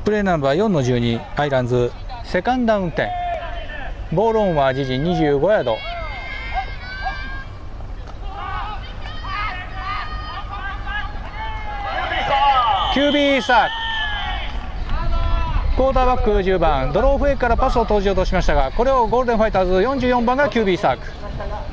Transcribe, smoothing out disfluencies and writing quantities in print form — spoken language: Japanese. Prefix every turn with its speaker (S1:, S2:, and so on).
S1: プレーナンバー4の12アイランズ、セカンドダウン10、ボールオンは自陣25ヤード。QB サーク、クォーターバック10番ドローフェイクからパスを投じようとしましたが、これをゴールデンファイターズ44番が QB サーク。